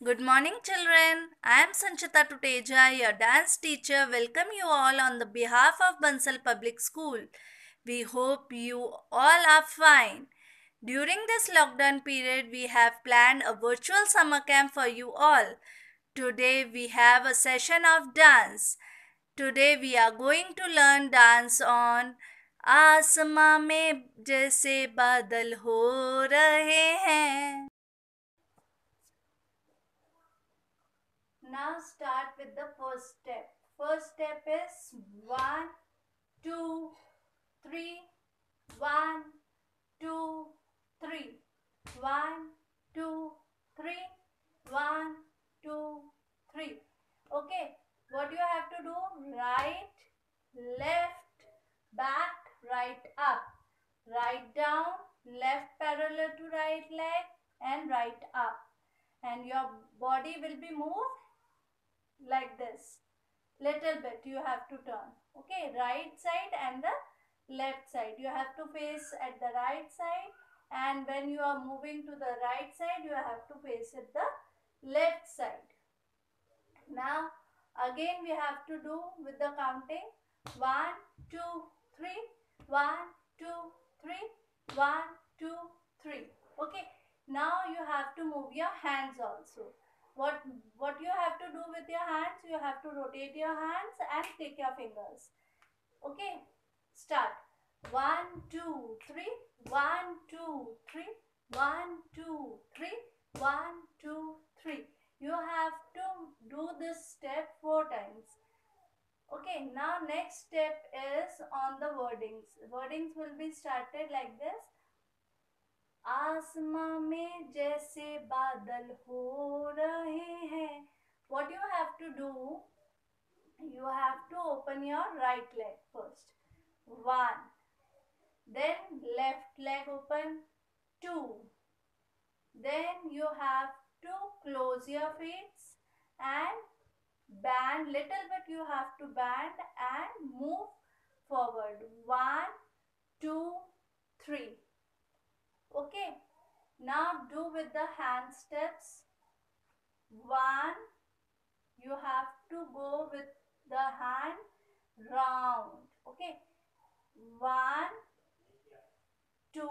Good morning, children. I am Sanchita Tuteja, your dance teacher. Welcome you all on the behalf of Bansal Public School. We hope you all are fine. During this lockdown period, we have planned a virtual summer camp for you all. Today, we have a session of dance. Today, we are going to learn dance on आसमां में जैसे बादल हो रहे हैं. Now start with the first step. First step is 1, 2, 3, 1, 2, 3, 1, 2, 3, 1, 2, 3. Okay, what you have to do? Right, left, back, right up. Right down, left parallel to right leg and right up. And your body will be moved like this. Little bit you have to turn. Okay, right side and the left side. You have to face at the right side, and when you are moving to the right side, you have to face at the left side. Now again we have to do with the counting 1, 2, 3, 1, 2, 3, 1, 2, 3. Okay, now you have to move your hands also. What you have to do with your hands? You have to rotate your hands and take your fingers. Okay, start. 1, 2, 3, 1, 2, 3, 1, 2, 3, 1, 2, 3. You have to do this step 4 times. Okay, now next step is on the wordings. Wordings will be started like this. आसमां में जैसे बादल हो रहे हैं. What you have to do? You have to open your right leg first. 1. Then left leg open. 2. Then you have to close your feet and bend little bit. You have to bend and move forward. 1, 2, 3. Okay. Now do with the hand steps. 1. You have to go with the hand round. Okay. 1, 2,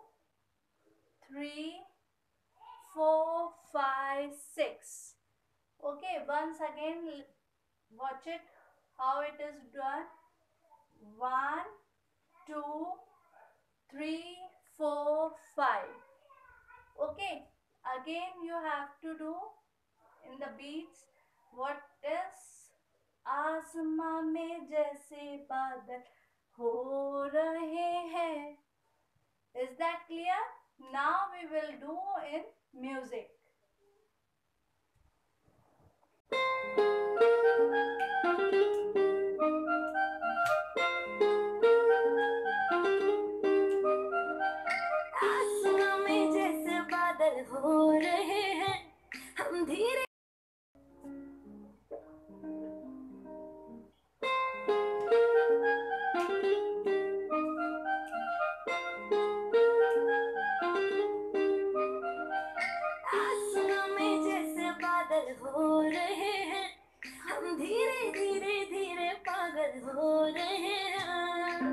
3, 4, 5, 6. Okay, once again watch it how it is done. 1, 2, 3, 4, 5. Okay, again you have to do in the beats. What is आसमां में जैसे बादल हो रहे हैं. Is that clear? Now we will do in music. आसमां में जैसे बादल हो रहे हैं हम धीरे आसमां में जैसे बादल हो रहे हैं हम धीरे धीरे धीरे पागल हो रहे हैं.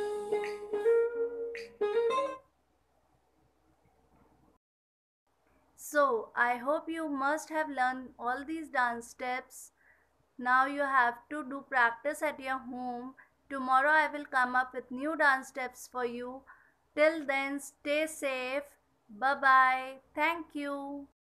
So, I hope you must have learned all these dance steps. Now you have to do practice at your home. Tomorrow I will come up with new dance steps for you. Till then, stay safe. Bye bye. Thank you.